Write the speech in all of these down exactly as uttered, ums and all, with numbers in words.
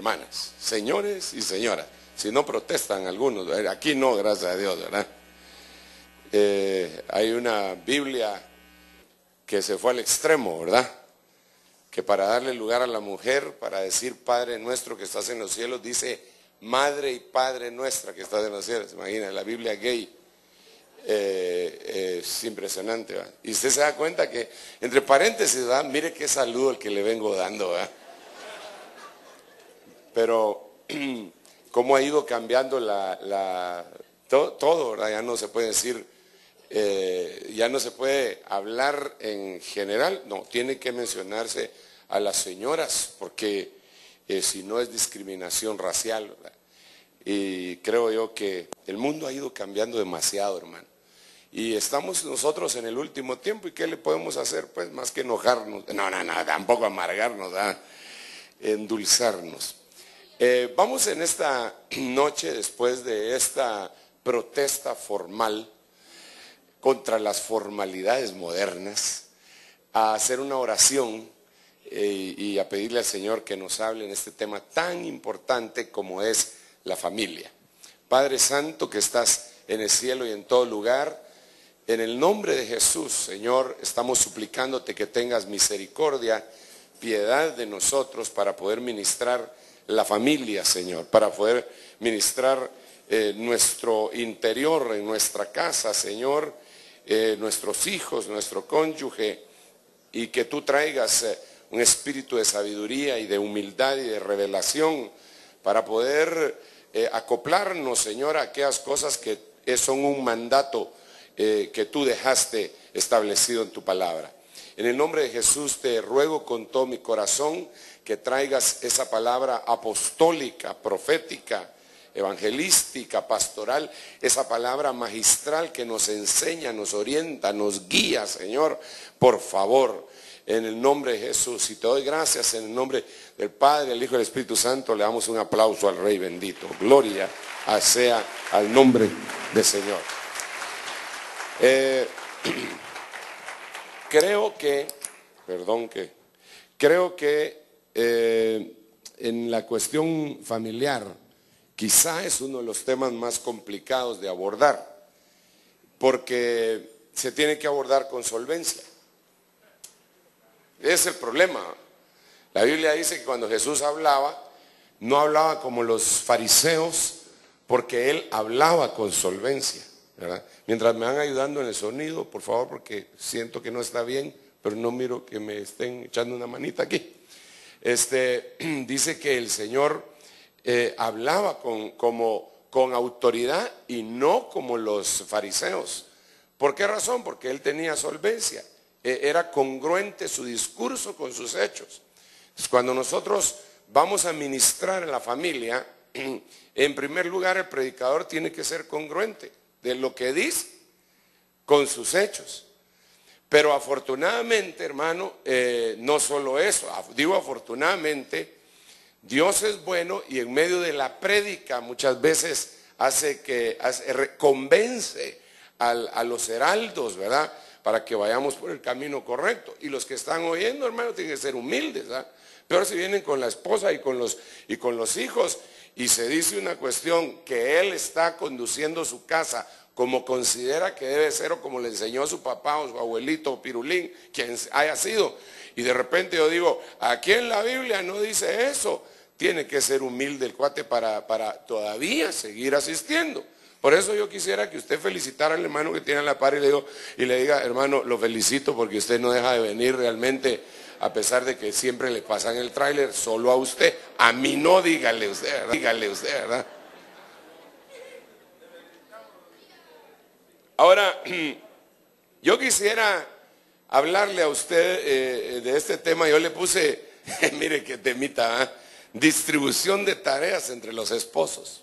hermanas, señores y señoras. Si no protestan algunos, aquí no, gracias a Dios, ¿verdad? Eh, hay una Biblia que se fue al extremo, ¿verdad? Que para darle lugar a la mujer, para decir Padre nuestro que estás en los cielos, dice Madre y Padre nuestra que estás en los cielos. Imagina, la Biblia gay eh, eh, es impresionante, ¿verdad? Y usted se da cuenta que, entre paréntesis, ¿verdad? Mire qué saludo el que le vengo dando, ¿verdad? Pero cómo ha ido cambiando la, la to, todo, ¿verdad? Ya no se puede decir, eh, ya no se puede hablar en general, no, tiene que mencionarse a las señoras, porque eh, si no es discriminación racial, ¿verdad? Y creo yo que el mundo ha ido cambiando demasiado, hermano. Y estamos nosotros en el último tiempo, ¿y qué le podemos hacer? Pues más que enojarnos, no, no, no, tampoco amargarnos, ¿verdad? Endulzarnos. Eh, vamos en esta noche, después de esta protesta formal contra las formalidades modernas, a hacer una oración eh, y a pedirle al Señor que nos hable en este tema tan importante como es la familia. Padre Santo que estás en el cielo y en todo lugar, en el nombre de Jesús, Señor, estamos suplicándote que tengas misericordia, piedad de nosotros para poder ministrar la familia, Señor, para poder ministrar eh, nuestro interior en nuestra casa, Señor, eh, nuestros hijos, nuestro cónyuge, y que tú traigas eh, un espíritu de sabiduría y de humildad y de revelación para poder eh, acoplarnos, Señor, a aquellas cosas que son un mandato eh, que tú dejaste establecido en tu palabra. En el nombre de Jesús te ruego con todo mi corazón que traigas esa palabra apostólica, profética, evangelística, pastoral, esa palabra magistral que nos enseña, nos orienta, nos guía, Señor, por favor, en el nombre de Jesús. Y te doy gracias en el nombre del Padre, del Hijo y del Espíritu Santo. Le damos un aplauso al Rey bendito. Gloria sea al nombre del Señor. Eh, creo que, perdón que, creo que Eh, en la cuestión familiar quizá es uno de los temas más complicados de abordar, porque se tiene que abordar con solvencia. Ese es el problema. La Biblia dice que cuando Jesús hablaba, no hablaba como los fariseos, porque él hablaba con solvencia, ¿verdad? Mientras me van ayudando en el sonido, por favor, porque siento que no está bien, pero no miro que me estén echando una manita aquí. Este, dice que el Señor eh, hablaba con, como, con autoridad y no como los fariseos. ¿Por qué razón? Porque él tenía solvencia, eh, era congruente su discurso con sus hechos. Entonces, cuando nosotros vamos a ministrar en la familia, en primer lugar el predicador tiene que ser congruente de lo que dice con sus hechos. Pero afortunadamente, hermano, eh, no solo eso, digo afortunadamente, Dios es bueno y en medio de la prédica muchas veces hace que, hace, convence al, a los heraldos, ¿verdad? Para que vayamos por el camino correcto. Y los que están oyendo, hermano, tienen que ser humildes, ¿verdad? Pero si vienen con la esposa y con los, y con los hijos y se dice una cuestión que él está conduciendo su casa como considera que debe ser o como le enseñó su papá o su abuelito o Pirulín, quien haya sido. Y de repente yo digo, aquí en la Biblia no dice eso. Tiene que ser humilde el cuate para, para todavía seguir asistiendo. Por eso yo quisiera que usted felicitara al hermano que tiene a la par y le, digo, y le diga, hermano, lo felicito porque usted no deja de venir realmente, a pesar de que siempre le pasan el tráiler, solo a usted. A mí no, dígale usted, ¿verdad? Dígale usted, ¿verdad? Ahora, yo quisiera hablarle a usted eh, de este tema. Yo le puse, mire qué temita, ¿eh? Distribución de tareas entre los esposos.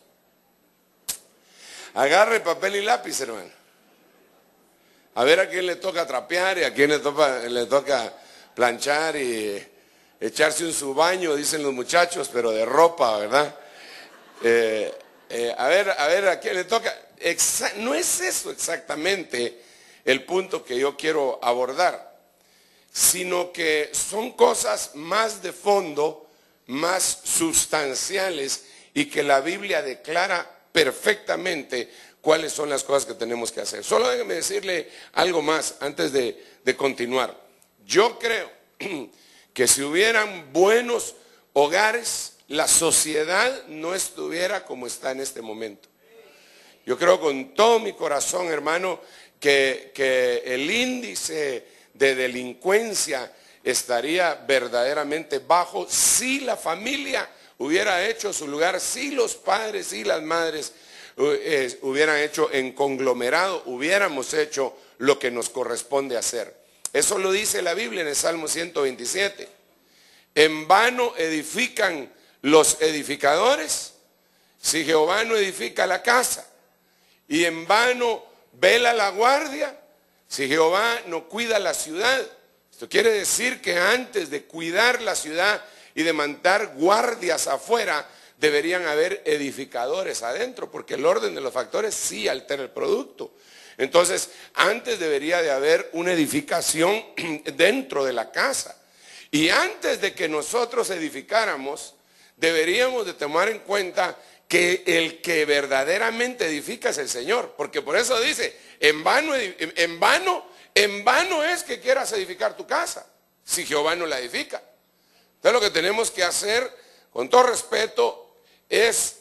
Agarre papel y lápiz, hermano. A ver a quién le toca trapear y a quién le toca, le toca planchar y echarse un subaño, dicen los muchachos, pero de ropa, ¿verdad? Eh, eh, a ver, a ver a quién le toca. Exa- no es eso exactamente el punto que yo quiero abordar, sino que son cosas más de fondo, más sustanciales y que la Biblia declara perfectamente cuáles son las cosas que tenemos que hacer. Solo déjeme decirle algo más antes de, de continuar. Yo creo que si hubieran buenos hogares, la sociedad no estuviera como está en este momento. Yo creo con todo mi corazón, hermano, que, que el índice de delincuencia estaría verdaderamente bajo si la familia hubiera hecho su lugar, si los padres y las madres eh, hubieran hecho en conglomerado, hubiéramos hecho lo que nos corresponde hacer. Eso lo dice la Biblia en el Salmo ciento veintisiete. En vano edifican los edificadores si Jehová no edifica la casa, y en vano vela la guardia si Jehová no cuida la ciudad. Esto quiere decir que antes de cuidar la ciudad y de mandar guardias afuera, deberían haber edificadores adentro, porque el orden de los factores sí altera el producto. Entonces, antes debería de haber una edificación dentro de la casa. Y antes de que nosotros edificáramos, deberíamos de tomar en cuenta que el que verdaderamente edifica es el Señor. Porque por eso dice, en vano, en vano, en vano es que quieras edificar tu casa, si Jehová no la edifica. Entonces lo que tenemos que hacer, con todo respeto, es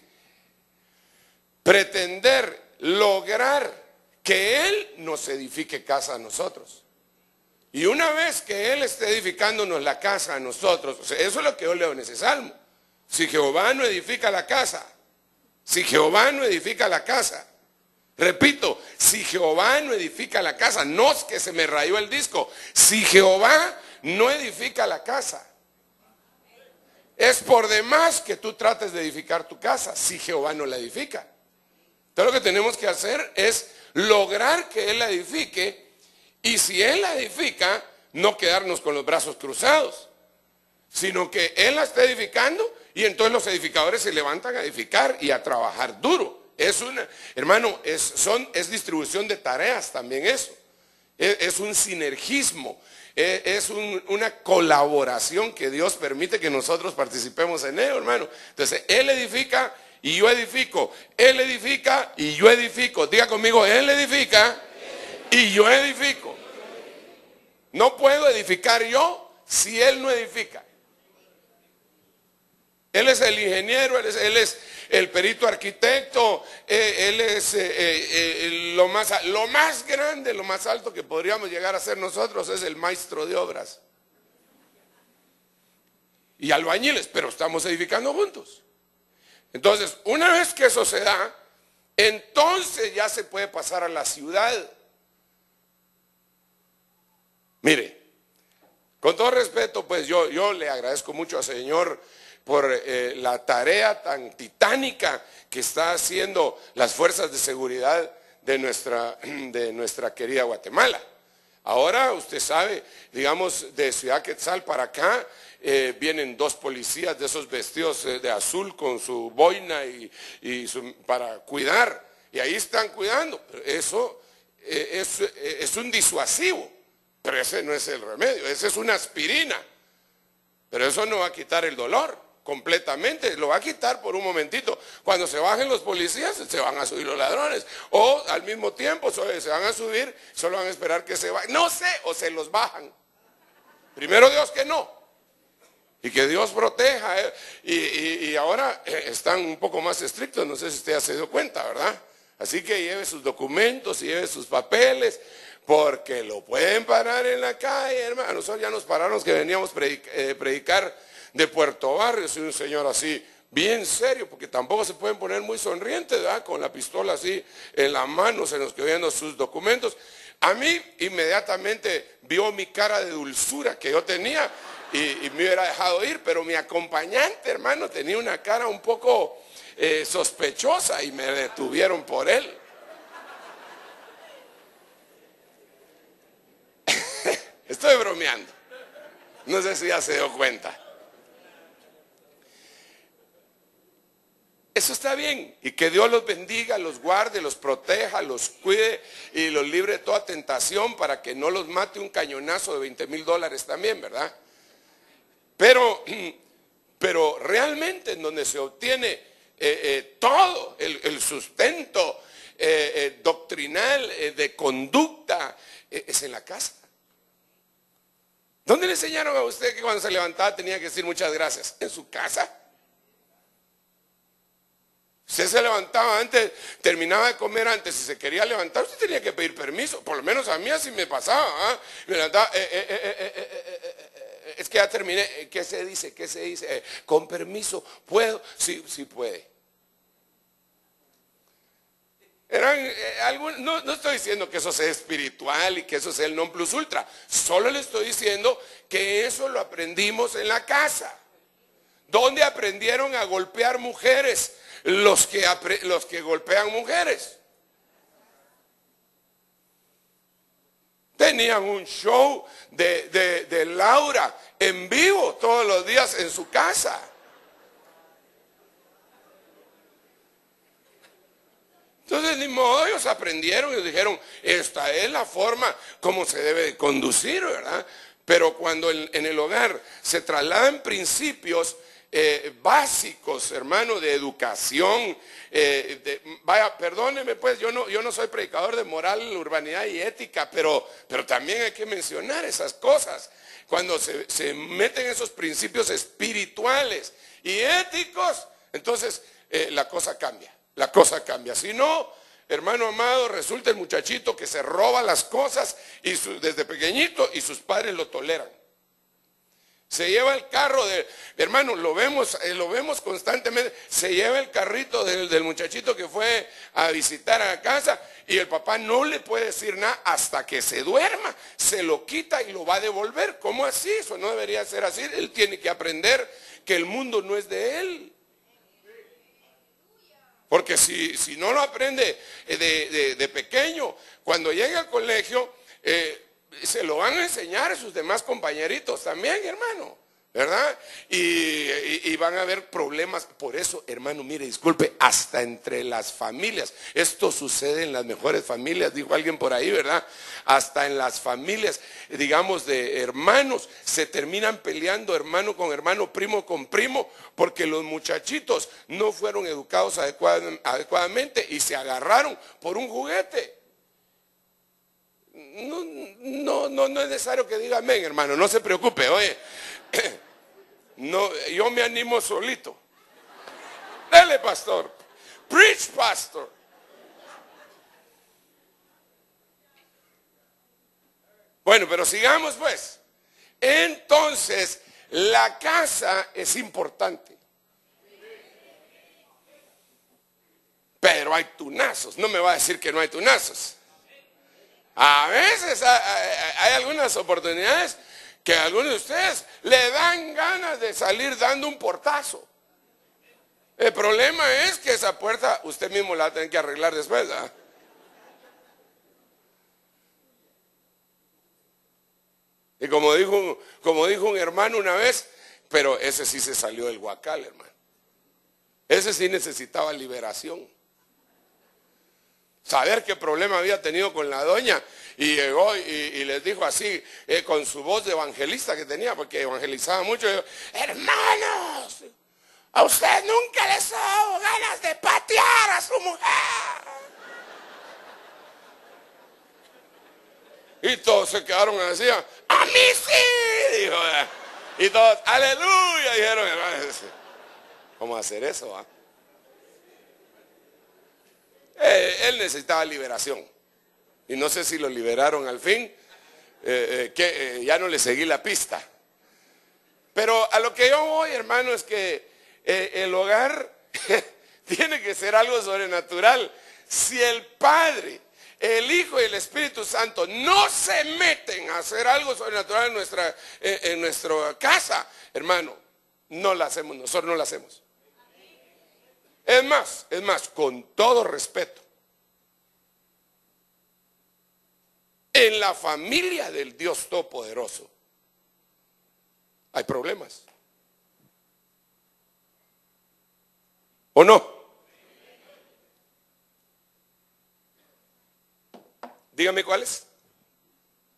pretender lograr que Él nos edifique casa a nosotros. Y una vez que Él esté edificándonos la casa a nosotros, o sea, eso es lo que yo leo en ese salmo. Si Jehová no edifica la casa, si Jehová no edifica la casa, repito, si Jehová no edifica la casa, no es que se me rayó el disco, si Jehová no edifica la casa, es por demás que tú trates de edificar tu casa, si Jehová no la edifica. Entonces lo que tenemos que hacer es lograr que Él la edifique, y si Él la edifica, no quedarnos con los brazos cruzados, sino que Él la está edificando, y entonces los edificadores se levantan a edificar y a trabajar duro. Es una, hermano, es, son, es distribución de tareas también eso. Es, es un sinergismo, es, es un, una colaboración que Dios permite que nosotros participemos en ello, hermano. Entonces, Él edifica y yo edifico. Él edifica y yo edifico. Diga conmigo, Él edifica y yo edifico. No puedo edificar yo si Él no edifica. Él es el ingeniero, Él es, él es el perito arquitecto, eh, Él es eh, eh, lo, más, lo más grande, lo más alto que podríamos llegar a ser nosotros, es el maestro de obras. Y albañiles, pero estamos edificando juntos. Entonces, una vez que eso se da, entonces ya se puede pasar a la ciudad. Mire, con todo respeto, pues yo, yo le agradezco mucho al Señor por eh, la tarea tan titánica que está haciendo las fuerzas de seguridad de nuestra, de nuestra querida Guatemala. Ahora usted sabe, digamos, de Ciudad Quetzal para acá, eh, vienen dos policías de esos vestidos eh, de azul con su boina y, y su, para cuidar, y ahí están cuidando. Eso eh, es, eh, es un disuasivo, pero ese no es el remedio, ese es una aspirina, pero eso no va a quitar el dolor completamente, lo va a quitar por un momentito. Cuando se bajen los policías, se van a subir los ladrones, o al mismo tiempo se van a subir, solo van a esperar que se vayan, no sé, o se los bajan. Primero Dios que no, y que Dios proteja, eh, y, y, y ahora eh, están un poco más estrictos, no sé si usted ya se dio cuenta, ¿verdad? Así que lleve sus documentos y lleve sus papeles, porque lo pueden parar en la calle, hermano. Nosotros ya nos pararon que veníamos a predicar, eh, predicar de Puerto Barrio, soy un señor así, bien serio, porque tampoco se pueden poner muy sonrientes, ¿verdad? Con la pistola así en la mano, se nos quedó viendo sus documentos. A mí inmediatamente vio mi cara de dulzura que yo tenía y, y me hubiera dejado ir, pero mi acompañante, hermano, tenía una cara un poco eh, sospechosa y me detuvieron por él. Estoy bromeando, no sé si ya se dio cuenta. Eso está bien, y que Dios los bendiga, los guarde, los proteja, los cuide y los libre de toda tentación para que no los mate un cañonazo de veinte mil dólares también, ¿verdad? Pero pero realmente en donde se obtiene eh, eh, todo el, el sustento eh, eh, doctrinal, eh, de conducta, eh, es en la casa. ¿Dónde le enseñaron a usted que cuando se levantaba tenía que decir muchas gracias? En su casa. Usted se levantaba antes, terminaba de comer antes, si se quería levantar, usted tenía que pedir permiso. Por lo menos a mí así me pasaba. ¿eh? Me levantaba, eh, eh, eh, eh, eh, eh, eh, es que ya terminé. ¿Qué se dice? ¿Qué se dice? Eh, con permiso, ¿puedo? Sí, sí puede. Eran, eh, algún, no, no estoy diciendo que eso sea espiritual y que eso sea el non plus ultra. Solo le estoy diciendo que eso lo aprendimos en la casa. ¿Dónde aprendieron a golpear mujeres? Los que, los que golpean mujeres. Tenían un show de, de, de Laura en vivo todos los días en su casa. Entonces ni modo, ellos aprendieron y dijeron, esta es la forma como se debe de conducir, ¿verdad? Pero cuando en, en el hogar se trasladan principios Eh, básicos, hermano, de educación, eh, de, vaya, perdóneme pues, yo no, yo no soy predicador de moral, urbanidad y ética, pero, pero también hay que mencionar esas cosas. Cuando se, se meten esos principios espirituales y éticos, entonces eh, la cosa cambia, la cosa cambia. Si no, hermano amado, resulta el muchachito que se roba las cosas y su, desde pequeñito, y sus padres lo toleran. Se lleva el carro de, hermano, lo vemos, eh, lo vemos constantemente, se lleva el carrito del, del muchachito que fue a visitar a la casa y el papá no le puede decir nada hasta que se duerma, se lo quita y lo va a devolver. ¿Cómo así? Eso no debería ser así. Él tiene que aprender que el mundo no es de él. Porque si, si no lo aprende de, de, de pequeño, cuando llegue al colegio, eh, se lo van a enseñar a sus demás compañeritos también, hermano, ¿verdad? Y, y, y van a haber problemas. Por eso, hermano, mire, disculpe, hasta entre las familias, esto sucede en las mejores familias, dijo alguien por ahí, ¿verdad? Hasta en las familias, digamos, de hermanos, se terminan peleando hermano con hermano, primo con primo, porque los muchachitos no fueron educados adecuad, adecuadamente y se agarraron por un juguete. No, no, no, no es necesario que diga amén, hermano, no se preocupe, oye, no, yo me animo solito. Dele, pastor, preach, pastor. Bueno, pero sigamos pues. Entonces, la casa es importante. Pero hay tunazos, no me va a decir que no hay tunazos. A veces hay algunas oportunidades que a algunos de ustedes le dan ganas de salir dando un portazo. El problema es que esa puerta usted mismo la va a tener que arreglar después, ¿verdad? Y como dijo, como dijo un hermano una vez, pero ese sí se salió del guacal, hermano. Ese sí necesitaba liberación. Saber qué problema había tenido con la doña y llegó y, y les dijo así, eh, con su voz de evangelista que tenía, porque evangelizaba mucho, dijo, hermanos, a usted nunca les ha dado ganas de patear a su mujer. Y todos se quedaron así, a mí sí, dijo, y todos, aleluya, dijeron, ¿cómo hacer eso? ¿Ah? Eh, él necesitaba liberación y no sé si lo liberaron al fin, eh, eh, que eh, ya no le seguí la pista, pero a lo que yo voy, hermano, es que eh, el hogar tiene que ser algo sobrenatural. Si el Padre, el Hijo y el Espíritu Santo no se meten a hacer algo sobrenatural en nuestra, eh, en nuestra casa, hermano, no la hacemos, nosotros no la hacemos. Es más, es más, con todo respeto, en la familia del Dios Todopoderoso hay problemas. ¿O no? Dígame cuáles.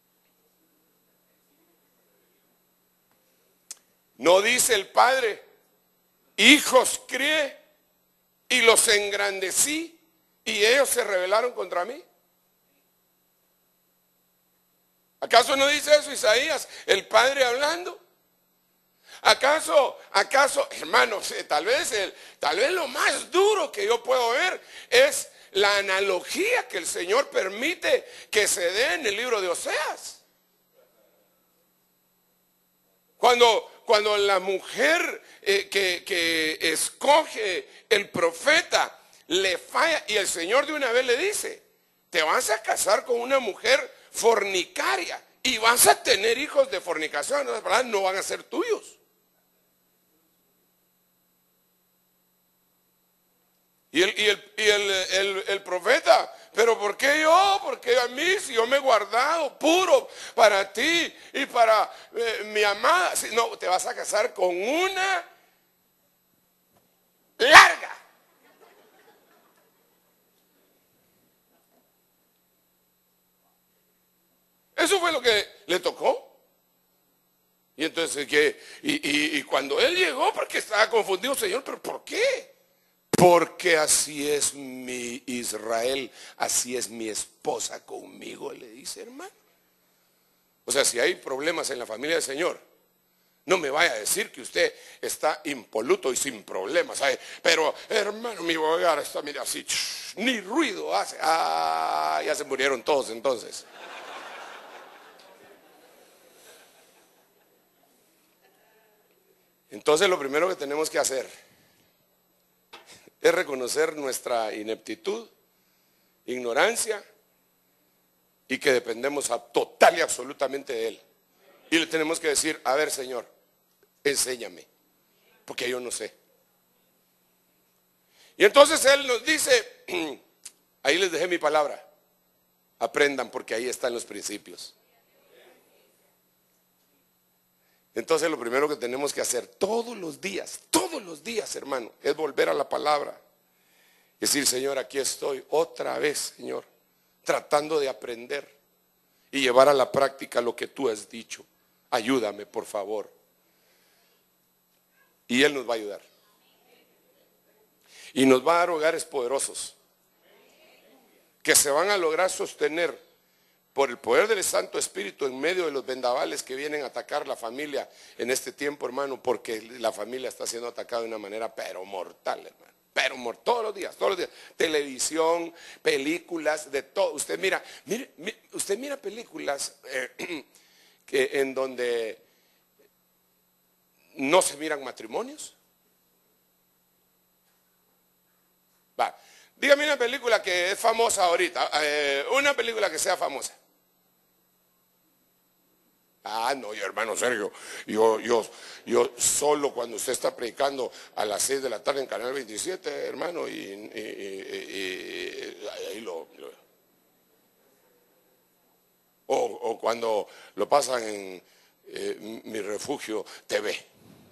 No dice el Padre hijos crié y los engrandecí y ellos se rebelaron contra mí. ¿Acaso no dice eso Isaías, el padre hablando? ¿Acaso, acaso, hermanos, eh, tal vez, el, tal vez lo más duro que yo puedo ver es la analogía que el Señor permite que se dé en el libro de Oseas? Cuando, cuando la mujer eh, que, que escoge el profeta le falla y el Señor de una vez le dice, te vas a casar con una mujer fornicaria y vas a tener hijos de fornicación, no van a ser tuyos. Y el, y el, y el, el, el profeta, pero ¿por qué yo? Porque a mí, si yo me he guardado puro para ti y para eh, mi amada, si, no, te vas a casar con una larga. Eso fue lo que le tocó. Y entonces, que y, y, y cuando él llegó, porque estaba confundido, Señor, ¿pero por qué? Porque así es mi Israel, así es mi esposa conmigo, le dice, hermano. O sea, si hay problemas en la familia del Señor, no me vaya a decir que usted está impoluto y sin problemas. ¿Sabe? Pero, hermano, mi hogar está, mira, así, ni ruido hace. Ah, ya se murieron todos entonces. Entonces, lo primero que tenemos que hacer es reconocer nuestra ineptitud, ignorancia y que dependemos a, total y absolutamente de Él. Y le tenemos que decir, a ver, Señor, enséñame, porque yo no sé. Y entonces Él nos dice, ahí les dejé mi palabra, aprendan porque ahí están los principios. Entonces lo primero que tenemos que hacer todos los días, todos los días, hermano, es volver a la palabra. Decir, Señor, aquí estoy otra vez, Señor, tratando de aprender y llevar a la práctica lo que tú has dicho. Ayúdame, por favor. Y Él nos va a ayudar. Y nos va a dar hogares poderosos que se van a lograr sostener por el poder del Santo Espíritu en medio de los vendavales que vienen a atacar la familia en este tiempo, hermano, porque la familia está siendo atacada de una manera pero mortal, hermano, pero mortal, todos los días, todos los días, televisión, películas, de todo. Usted mira, mire, mire usted mira películas eh, que en donde no se miran matrimonios. Va, dígame una película que es famosa ahorita, eh, una película que sea famosa. Ah, no, yo, hermano Sergio, yo, yo, yo solo cuando usted está predicando a las seis de la tarde en Canal veintisiete, hermano, y, y, y, y ahí lo, lo o, o cuando lo pasan en eh, Mi Refugio T V.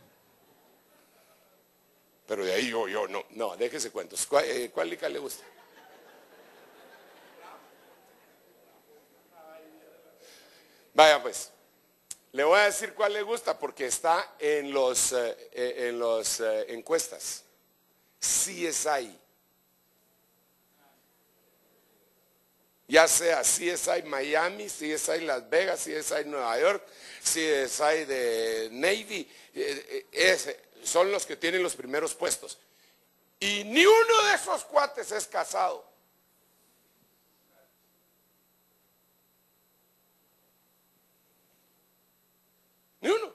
Pero de ahí yo, yo, no, no, déjese cuentos. ¿Cuál, eh, cuál lica le gusta? Vaya pues. Le voy a decir cuál le gusta porque está en los eh, en los eh, encuestas. C S I. Ya sea C S I Miami, C S I Las Vegas, C S I Nueva York, C S I de Navy, eh, ese, son los que tienen los primeros puestos. Y ni uno de esos cuates es casado. Ni uno.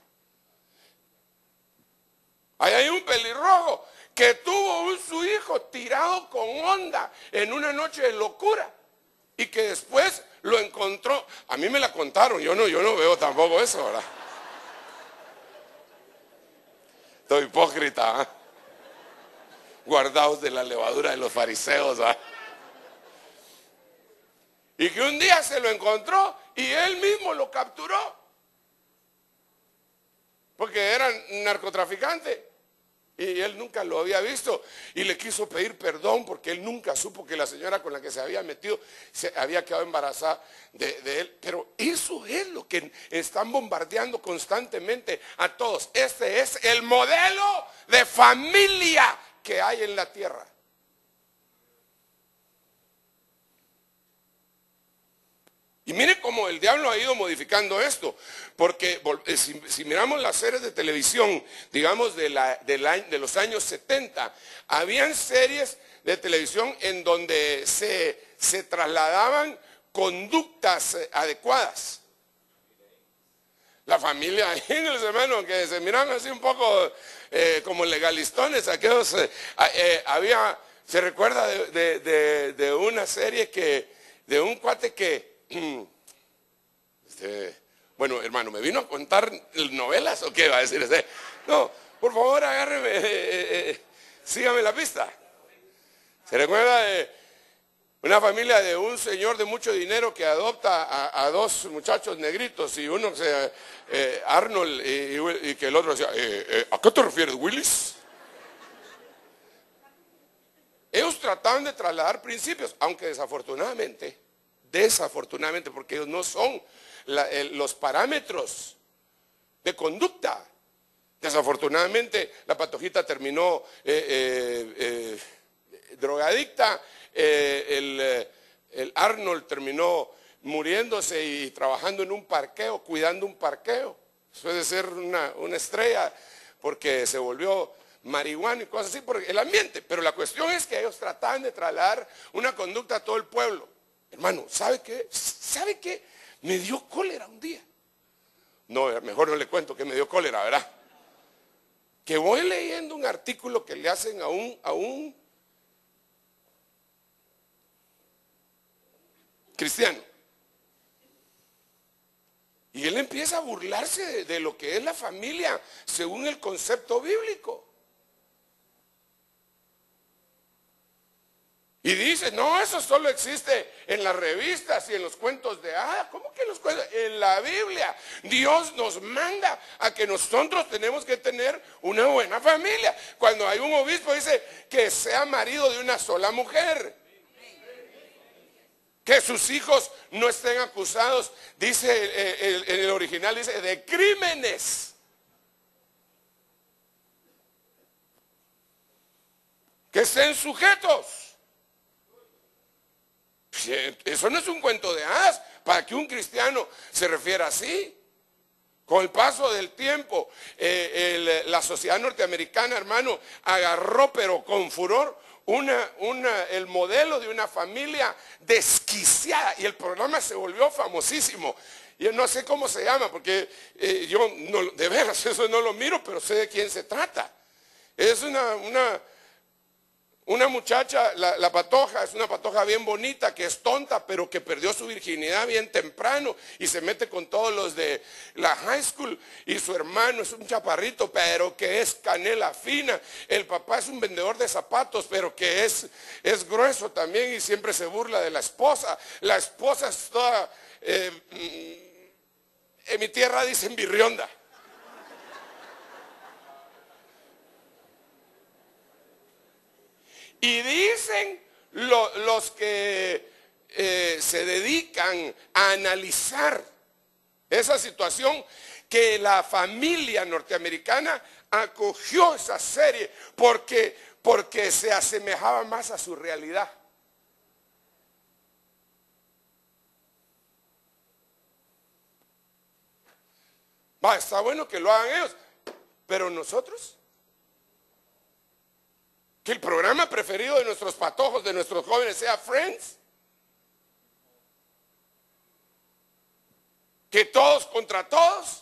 Ahí hay un pelirrojo que tuvo un, su hijo tirado con onda en una noche de locura y que después lo encontró. A mí me la contaron, yo no, yo no veo tampoco eso, ¿verdad? Estoy hipócrita, ¿eh? Guardados de la levadura de los fariseos, ¿eh? Y que un día se lo encontró y él mismo lo capturó. Porque era narcotraficante. Y él nunca lo había visto y le quiso pedir perdón porque él nunca supo que la señora con la que se había metido se había quedado embarazada de, de él. Pero eso es lo que están bombardeando constantemente a todos. Este es el modelo de familia que hay en la tierra. Y mire cómo el diablo ha ido modificando esto, porque si, si miramos las series de televisión, digamos de, la, de, la, de los años setenta, habían series de televisión en donde se, se trasladaban conductas adecuadas. La familia Ingalls, hermano, que se miraban así un poco eh, como legalistones, aquellos, eh, eh, había, se recuerda de, de, de, de una serie que, de un cuate que, Este, bueno, hermano, ¿me vino a contar novelas o qué va a decir este? No, por favor, agárreme, eh, eh, eh, sígame la pista. ¿Se recuerda de una familia de un señor de mucho dinero que adopta a, a dos muchachos negritos y uno se eh, Arnold y, y que el otro decía, eh, eh, ¿a qué te refieres, Willis? Ellos trataban de trasladar principios, aunque desafortunadamente Desafortunadamente, porque ellos no son la, el, los parámetros de conducta. Desafortunadamente, la patojita terminó eh, eh, eh, drogadicta, eh, el, el Arnold terminó muriéndose y trabajando en un parqueo, cuidando un parqueo. Suele ser una, una estrella porque se volvió marihuana y cosas así por el ambiente. Pero la cuestión es que ellos trataban de trasladar una conducta a todo el pueblo. Hermano, ¿sabe qué? ¿Sabe qué? Me dio cólera un día. No, mejor no le cuento que me dio cólera, ¿verdad? Que voy leyendo un artículo que le hacen a un, a un cristiano. Y él empieza a burlarse de, de lo que es la familia según el concepto bíblico. Y dice, no, eso solo existe en las revistas y en los cuentos de hadas. ¿Cómo que en los cuentos? En la Biblia. Dios nos manda a que nosotros tenemos que tener una buena familia. Cuando hay un obispo dice que sea marido de una sola mujer. Que sus hijos no estén acusados, dice en el original, dice, de crímenes. Que estén sujetos. Eso no es un cuento de hadas para que un cristiano se refiera así. Con el paso del tiempo, eh, el, la sociedad norteamericana, hermano, agarró pero con furor una, una, el modelo de una familia desquiciada y el programa se volvió famosísimo. Yo no sé cómo se llama porque eh, yo no, de veras eso no lo miro, pero sé de quién se trata. Es una... una Una muchacha, la, la patoja, es una patoja bien bonita, que es tonta, pero que perdió su virginidad bien temprano y se mete con todos los de la high school. Y su hermano es un chaparrito, pero que es canela fina. El papá es un vendedor de zapatos, pero que es, es grueso también y siempre se burla de la esposa. La esposa es toda, eh, en mi tierra dicen birrionda. Y dicen lo, los que eh, se dedican a analizar esa situación, que la familia norteamericana acogió esa serie porque, porque se asemejaba más a su realidad. Va, está bueno que lo hagan ellos, pero nosotros... Que el programa preferido de nuestros patojos, de nuestros jóvenes, sea Friends. Que todos contra todos.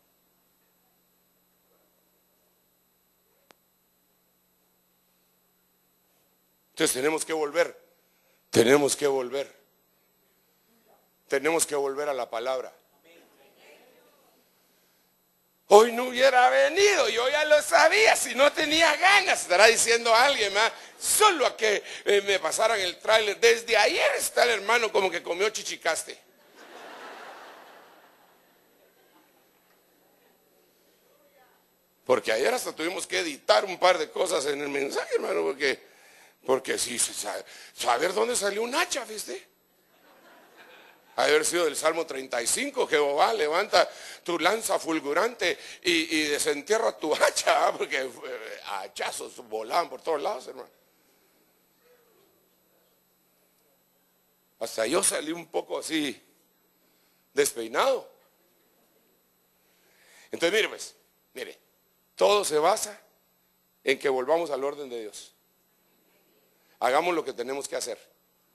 Entonces tenemos que volver. Tenemos que volver. Tenemos que volver a la palabra. Hoy no hubiera venido, yo ya lo sabía, si no tenía ganas, estará diciendo alguien más, solo a que eh, me pasaran el tráiler. Desde ayer está el hermano como que comió chichicaste. Porque ayer hasta tuvimos que editar un par de cosas en el mensaje, hermano, porque, porque sí, saber dónde salió un hacha, ¿viste? Haber sido del Salmo treinta y cinco, Jehová levanta tu lanza fulgurante y, y desentierra tu hacha, porque eh, hachazos volaban por todos lados, hermano. Hasta yo salí un poco así, despeinado. Entonces, mire pues, mire, todo se basa en que volvamos al orden de Dios. Hagamos lo que tenemos que hacer.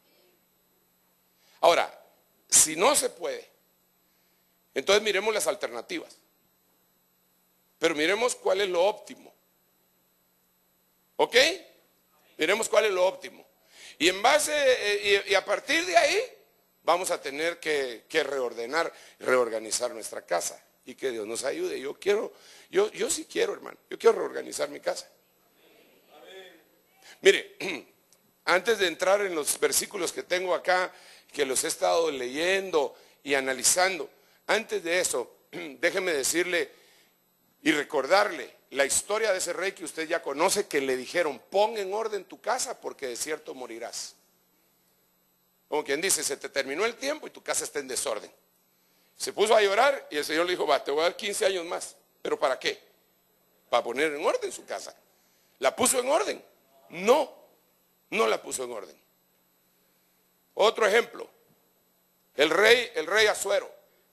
Ahora, si no se puede, entonces miremos las alternativas. Pero miremos cuál es lo óptimo. ¿Ok? Miremos cuál es lo óptimo. Y en base, eh, y, y a partir de ahí, vamos a tener que, que reordenar, reorganizar nuestra casa. Y que Dios nos ayude. Yo quiero, yo, yo sí quiero, hermano. Yo quiero reorganizar mi casa. Mire, antes de entrar en los versículos que tengo acá, que los he estado leyendo y analizando, antes de eso, déjeme decirle y recordarle la historia de ese rey que usted ya conoce, que le dijeron: pon en orden tu casa porque de cierto morirás. Como quien dice, se te terminó el tiempo y tu casa está en desorden. Se puso a llorar y el Señor le dijo: va, te voy a dar quince años más. ¿Pero para qué? Para poner en orden su casa. ¿La puso en orden? No, no la puso en orden. Otro ejemplo, el rey, el rey Asuero.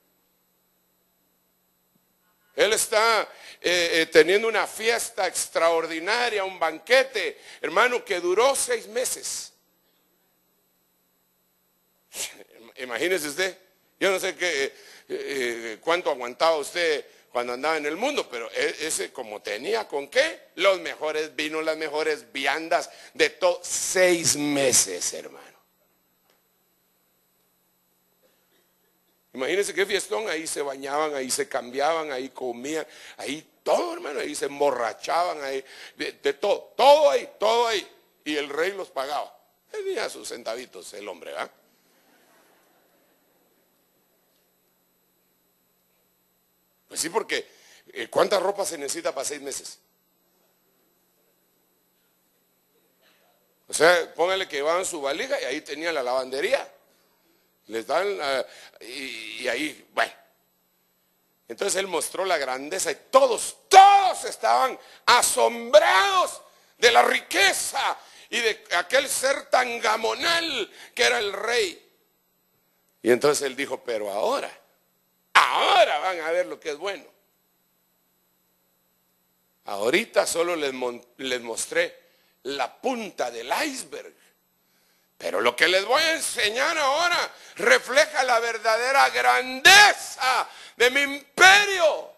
Él está eh, eh, teniendo una fiesta extraordinaria, un banquete, hermano, que duró seis meses. Imagínese usted, yo no sé qué, eh, eh, cuánto aguantaba usted cuando andaba en el mundo, pero ese, como tenía con qué, los mejores vinos, las mejores viandas, de todo, seis meses, hermano. Imagínense qué fiestón, ahí se bañaban, ahí se cambiaban, ahí comían, ahí todo, hermano, ahí se emborrachaban, ahí, de, de todo, todo ahí, todo ahí. Y el rey los pagaba. Tenía sus centavitos el hombre, ¿verdad? Pues sí, porque eh, ¿cuánta ropa se necesita para seis meses? O sea, póngale que llevaban su valija y ahí tenían la lavandería. Les dan, uh, y, y ahí, bueno. Entonces él mostró la grandeza y todos, todos estaban asombrados de la riqueza y de aquel ser tan gamonal que era el rey. Y entonces él dijo: pero ahora, ahora van a ver lo que es bueno. Ahorita solo les, les mostré la punta del iceberg. Pero lo que les voy a enseñar ahora refleja la verdadera grandeza de mi imperio.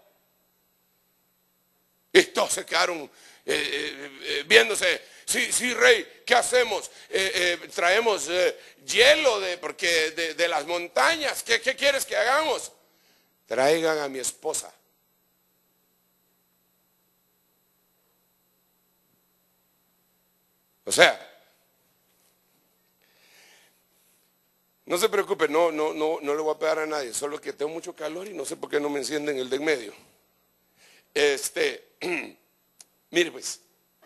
Y todos se quedaron eh, eh, viéndose: sí, sí, rey, ¿qué hacemos? Eh, eh, traemos eh, hielo de, porque de, de las montañas. ¿Qué, ¿Qué quieres que hagamos? Traigan a mi esposa. O sea, no se preocupe, no, no, no, no le voy a pegar a nadie, solo que tengo mucho calor y no sé por qué no me encienden el de en medio. Este, mire pues,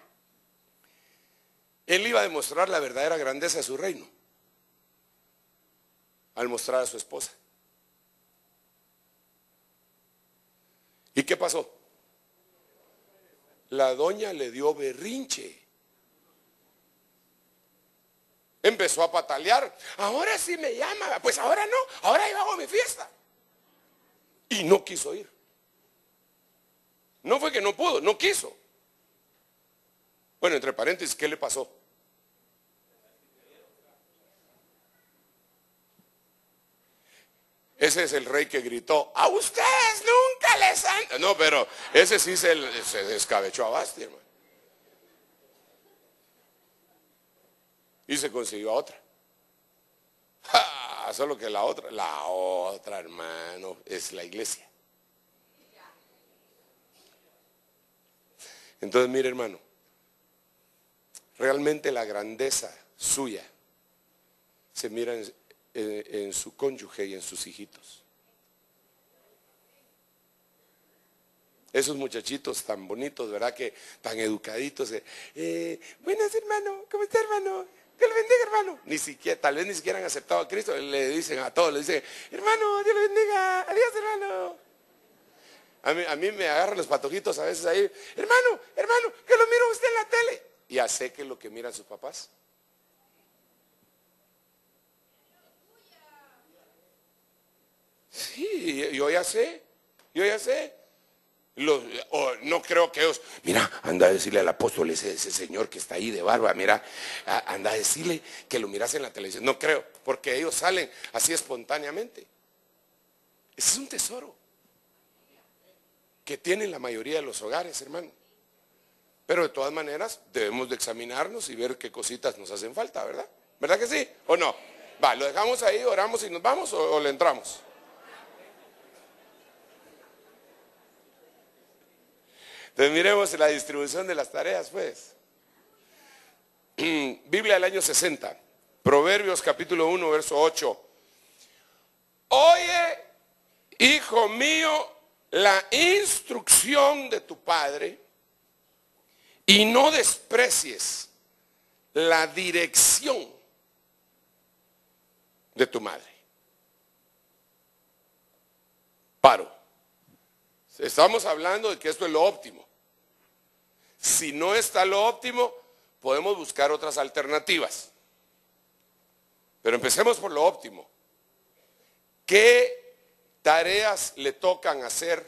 él iba a demostrar la verdadera grandeza de su reino al mostrar a su esposa. ¿Y qué pasó? La doña le dio berrinche. Empezó a patalear. Ahora sí me llama. Pues ahora no. Ahora yo hago mi fiesta. Y no quiso ir. No fue que no pudo, no quiso. Bueno, entre paréntesis, ¿qué le pasó? Ese es el rey que gritó: a ustedes nunca les han... No, pero ese sí se, se descabechó a Basti, hermano. Y se consiguió a otra. ¡Ja! Solo que la otra, la otra, hermano, es la iglesia. Entonces, mire, hermano, realmente la grandeza suya se mira en, en, en su cónyuge y en sus hijitos. Esos muchachitos tan bonitos, ¿verdad? Que tan educaditos. Eh, eh, buenas, hermano, ¿cómo está, hermano? Dios le bendiga, hermano. Ni siquiera, tal vez ni siquiera han aceptado a Cristo. Le dicen a todos, le dicen, hermano, Dios le bendiga, adiós, hermano. A mí, a mí me agarran los patojitos a veces ahí, hermano, hermano, que lo miro usted en la tele. Ya sé que es lo que miran sus papás. Sí, yo ya sé, yo ya sé. Los, oh, no creo que ellos, mira, anda a decirle al apóstol, ese, ese señor que está ahí de barba, mira, a, anda a decirle que lo miras en la televisión. No creo, porque ellos salen así espontáneamente. Ese es un tesoro que tienen la mayoría de los hogares, hermano. Pero de todas maneras debemos de examinarnos y ver qué cositas nos hacen falta, ¿verdad? ¿Verdad que sí? ¿O no? Va, lo dejamos ahí, oramos y nos vamos, o, o le entramos. Entonces miremos la distribución de las tareas, pues. Biblia del año sesenta, Proverbios capítulo uno, verso ocho. Oye, hijo mío, la instrucción de tu padre y no desprecies la dirección de tu madre. Paro. Estamos hablando de que esto es lo óptimo. Si no está lo óptimo, podemos buscar otras alternativas. Pero empecemos por lo óptimo. ¿Qué tareas le tocan hacer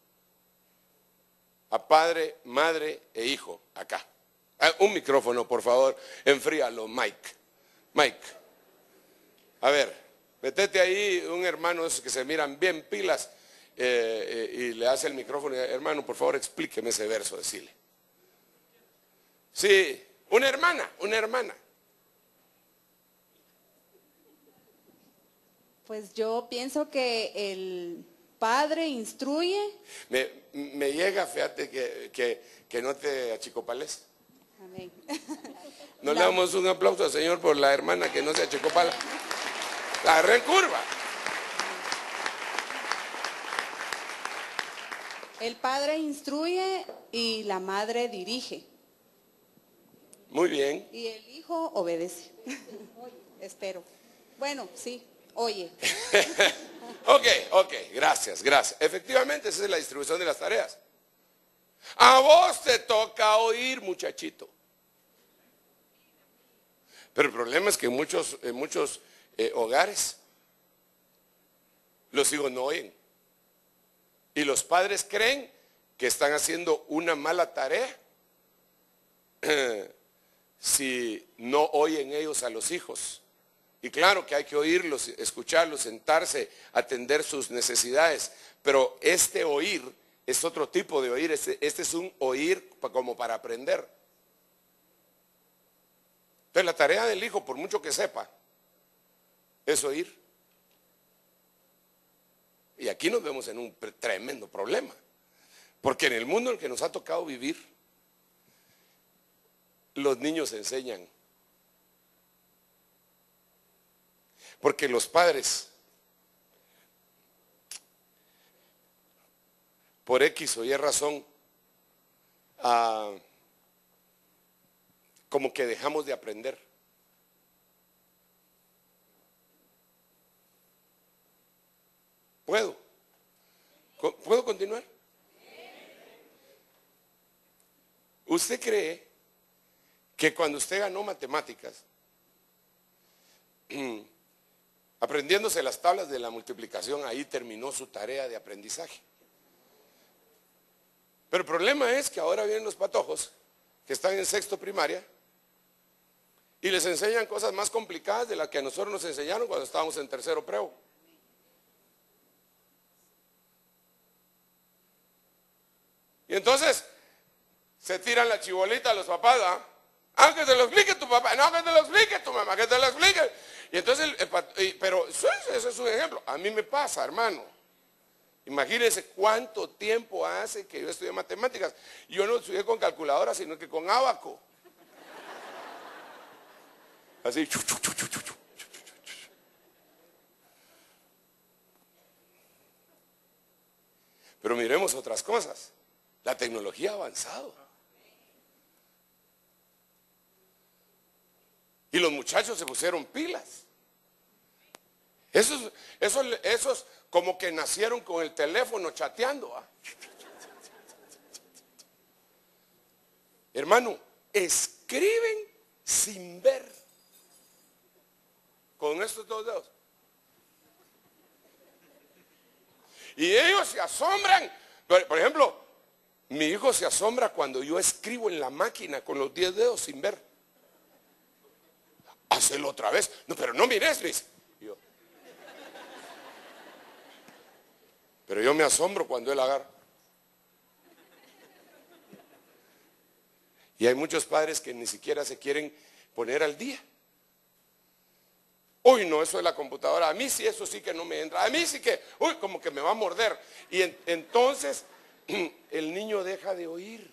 a padre, madre e hijo acá? Un micrófono, por favor, enfríalo, Mike. Mike, a ver, métete ahí un hermano que se miran bien pilas eh, eh, y le hace el micrófono. Hermano, por favor, explíqueme ese verso, decile. Sí, una hermana, una hermana. Pues yo pienso que el padre instruye. Me, me llega, fíjate, que, que, que no te achicopales. Amén. No La... le damos un aplauso al Señor por la hermana que no se achicopala. La agarré en curva. El padre instruye y la madre dirige. Muy bien. Y el hijo obedece. Espero. Bueno, sí, oye. Ok, ok, gracias, gracias. Efectivamente, esa es la distribución de las tareas. A vos te toca oír, muchachito. Pero el problema es que en muchos, en muchos eh, hogares los hijos no oyen. Y los padres creen que están haciendo una mala tarea si no oyen ellos a los hijos. Y claro que hay que oírlos, escucharlos, sentarse, atender sus necesidades. Pero este oír es otro tipo de oír. Este, este es un oír como para aprender. Entonces la tarea del hijo, por mucho que sepa, es oír. Y aquí nos vemos en un tremendo problema. Porque en el mundo en el que nos ha tocado vivir, los niños enseñan. Porque los padres, por X o Y razón, ah, como que dejamos de aprender. ¿Puedo? ¿Puedo continuar? ¿Usted cree que cuando usted ganó matemáticas, aprendiéndose las tablas de la multiplicación, ahí terminó su tarea de aprendizaje? Pero el problema es que ahora vienen los patojos que están en sexto primaria y les enseñan cosas más complicadas de las que a nosotros nos enseñaron cuando estábamos en tercero preo. Y entonces se tiran la chibolita a los papás, ¿ah? Ah, que te lo explique tu papá, no, que te lo explique tu mamá, que te lo explique. Y entonces, el, el, pero eso, eso es un ejemplo. A mí me pasa, hermano. Imagínense cuánto tiempo hace que yo estudié matemáticas. Yo no estudié con calculadora, sino que con ábaco. Así. Chu, chu, chu, chu, chu, chu. Pero miremos otras cosas. La tecnología ha avanzado. Y los muchachos se pusieron pilas. Esos, esos, esos como que nacieron con el teléfono chateando. ¿Ah? Hermano, escriben sin ver. Con estos dos dedos. Y ellos se asombran. Por, por ejemplo, mi hijo se asombra cuando yo escribo en la máquina con los diez dedos sin ver. Hacelo otra vez. No, pero no mires, Luis. Yo. Pero yo me asombro cuando él agarra. Y hay muchos padres que ni siquiera se quieren poner al día. Uy, no, eso de la computadora, a mí sí, eso sí que no me entra. A mí sí que, uy, como que me va a morder. Y en, entonces el niño deja de oír.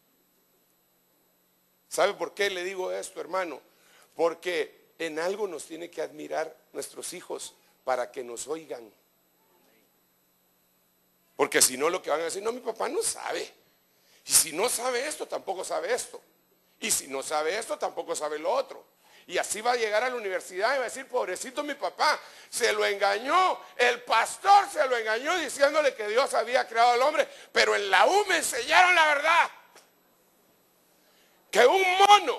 ¿Sabe por qué le digo esto, hermano? Porque en algo nos tiene que admirar nuestros hijos para que nos oigan. Porque si no, lo que van a decir, no, mi papá no sabe. Y si no sabe esto, tampoco sabe esto. Y si no sabe esto, tampoco sabe lo otro. Y así va a llegar a la universidad y va a decir, pobrecito mi papá, se lo engañó, el pastor se lo engañó diciéndole que Dios había creado al hombre, pero en la U me enseñaron la verdad. Que un mono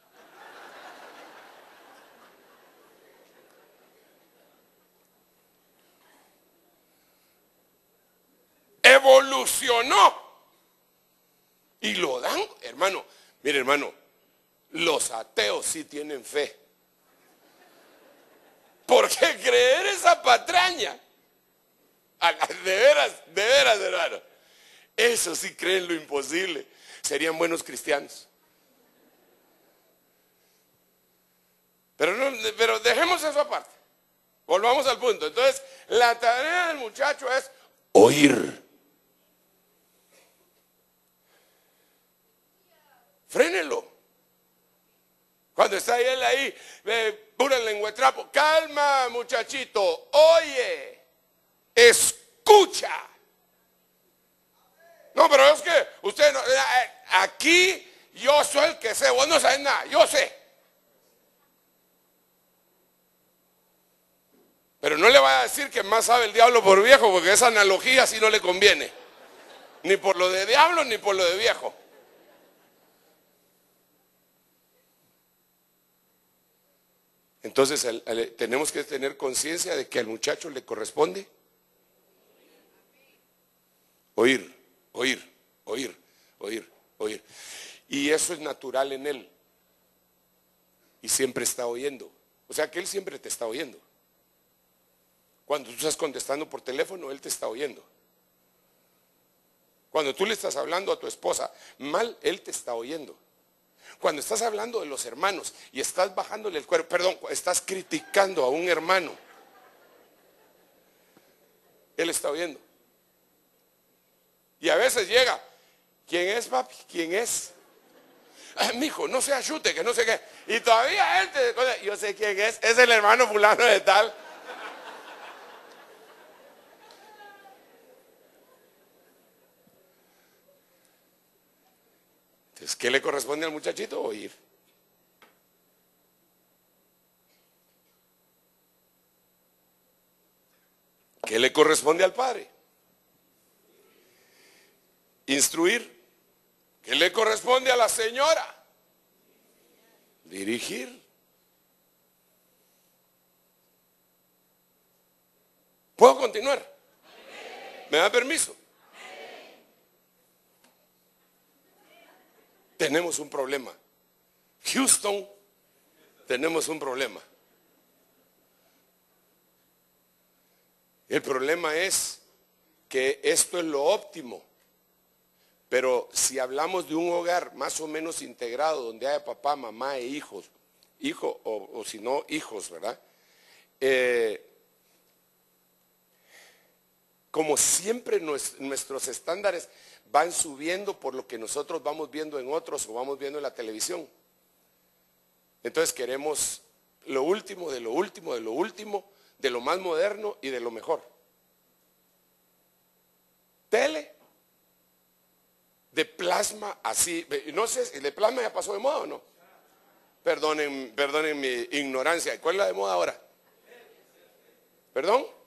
evolucionó y lo dan, hermano. Mire, hermano, los ateos sí tienen fe. Porque creer esa patraña, de veras, de veras, hermano, eso sí creen lo imposible. Serían buenos cristianos. Pero, no, pero dejemos eso aparte. Volvamos al punto. Entonces, la tarea del muchacho es oír. Frénelo. Cuando está él ahí, eh, pura lengüetrapo. Calma, muchachito. Oye. Escucha. No, pero es que usted no, eh, aquí yo soy el que sé. Vos no sabes nada. Yo sé. Pero no le vaya a decir que más sabe el diablo por viejo, porque esa analogía sí no le conviene. Ni por lo de diablo, ni por lo de viejo. Entonces al, al, tenemos que tener conciencia de que al muchacho le corresponde oír, oír, oír, oír, oír. Y eso es natural en él. Y siempre está oyendo. O sea que él siempre te está oyendo. Cuando tú estás contestando por teléfono, él te está oyendo. Cuando tú le estás hablando a tu esposa mal, él te está oyendo. Cuando estás hablando de los hermanos y estás bajándole el cuerpo, perdón, estás criticando a un hermano, él está oyendo. Y a veces llega, ¿quién es, papi? ¿Quién es? Ah, mijo, no sea chute, que no sé qué. Y todavía él te, yo sé quién es, es el hermano fulano de tal. Entonces, ¿qué le corresponde al muchachito? Oír. ¿Qué le corresponde al padre? Instruir. ¿Qué le corresponde a la señora? Dirigir. ¿Puedo continuar? ¿Me da permiso? Tenemos un problema. Houston, tenemos un problema. El problema es que esto es lo óptimo. Pero si hablamos de un hogar más o menos integrado, donde haya papá, mamá e hijos, hijo o, o si no, hijos, ¿verdad? Eh, como siempre nuestros estándares van subiendo por lo que nosotros vamos viendo en otros o vamos viendo en la televisión. Entonces queremos lo último, de lo último, de lo último, de lo más moderno y de lo mejor. Tele, de plasma así. No sé si el de plasma ya pasó de moda o no. Perdonen, perdonen mi ignorancia. ¿Cuál es la de moda ahora? ¿Perdón?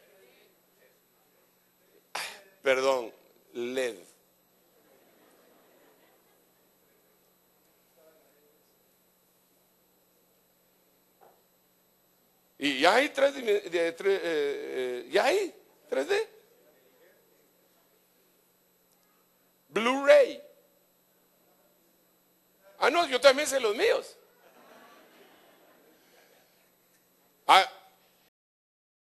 Perdón, L E D. Y ya hay tres, de, de, tres eh, eh, ya hay tres D. Blu-ray. Ah, no, yo también sé los míos. Ah,